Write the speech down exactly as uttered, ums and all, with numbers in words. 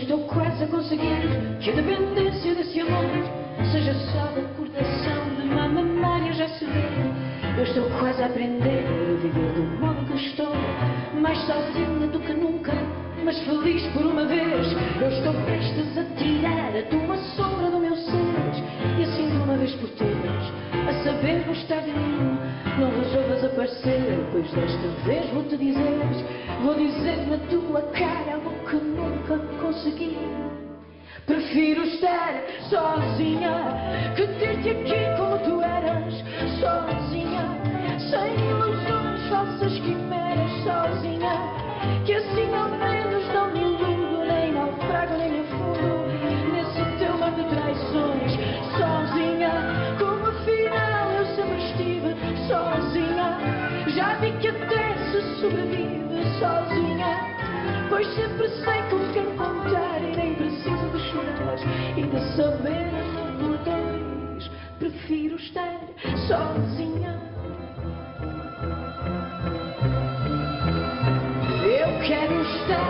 estou quase a conseguir que a dependência desse amor seja só da cortação de uma memória já se vê. Eu estou quase a aprender a viver do modo que estou, mais sozinha do que nunca, mas feliz por uma vez. Eu estou prestes a tirar a tua sombra do meu ser, e assim de uma vez por todas, a saber gostar de mim, não resolvas aparecer, pois desta vez vou te dizer, vou dizer na tua cara algo que nunca consegui. Prefiro estar sozinha que ter-te aqui como tu eras, sozinha, sem ilusões, falsas quimeras, sozinha, que assim ao menos não me iludo, nem naufrago, nem afundo nesse teu mar de traições. Sozinha, como afinal eu sempre estive, sozinha, já vi que até se sobrevive sozinha, pois sempre sei com quem contar e nem preciso de chorar e de saber amor por dois. Prefiro estar sozinha. Eu quero estar